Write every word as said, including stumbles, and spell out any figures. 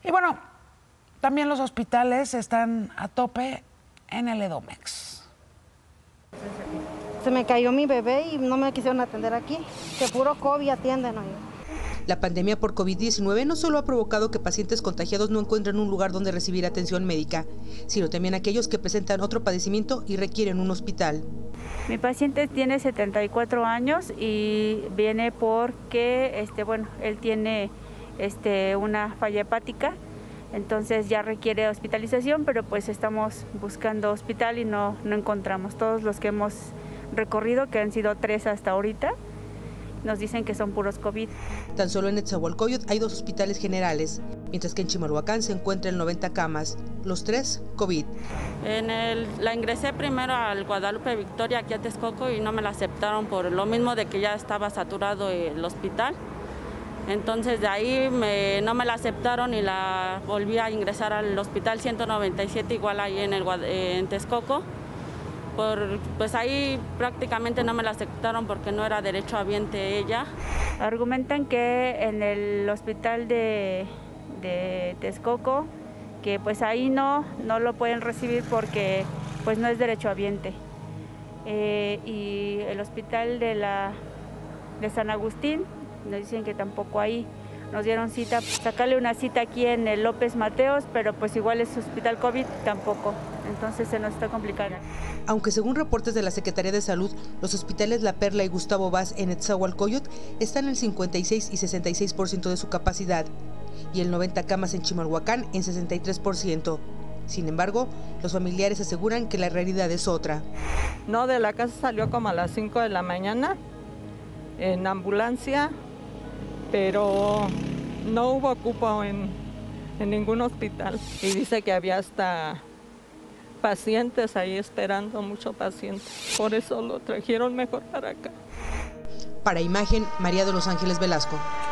Y bueno, también los hospitales están a tope en el Edomex. Se me cayó mi bebé y no me quisieron atender aquí, que puro COVID atienden hoy. La pandemia por COVID diecinueve no solo ha provocado que pacientes contagiados no encuentren un lugar donde recibir atención médica, sino también aquellos que presentan otro padecimiento y requieren un hospital. Mi paciente tiene setenta y cuatro años y viene porque, este, bueno, él tiene este, una falla hepática, entonces ya requiere hospitalización, pero pues estamos buscando hospital y no, no encontramos. Todos los que hemos recorrido, que han sido tres hasta ahorita, nos dicen que son puros COVID. Tan solo en Netzahualcóyotl hay dos hospitales generales, mientras que en Chimalhuacán se encuentran noventa camas, los tres COVID. En el, la ingresé primero al Guadalupe Victoria, aquí a Texcoco, y no me la aceptaron por lo mismo de que ya estaba saturado el hospital. Entonces de ahí me, no me la aceptaron y la volví a ingresar al hospital ciento noventa y siete, igual ahí en, el, en Texcoco. Por, pues ahí prácticamente no me la aceptaron porque no era derechohabiente ella. Argumentan que en el hospital de, de Texcoco, que pues ahí no, no lo pueden recibir porque pues no es derechohabiente. Eh, y el hospital de, la, de San Agustín, nos dicen que tampoco ahí. Nos dieron cita, sacarle una cita aquí en el López Mateos, pero pues igual es hospital COVID, tampoco. Entonces se nos está complicando. Aunque según reportes de la Secretaría de Salud, los hospitales La Perla y Gustavo Vaz en Netzahualcóyotl están en el cincuenta y seis y sesenta y seis por ciento de su capacidad y el noventa camas en Chimalhuacán en sesenta y tres por ciento. Sin embargo, los familiares aseguran que la realidad es otra. No, de la casa salió como a las cinco de la mañana en ambulancia, pero no hubo cupo en, en ningún hospital. Y dice que había hasta pacientes ahí esperando, muchos pacientes. Por eso lo trajeron mejor para acá. Para Imagen, María de los Ángeles Velasco.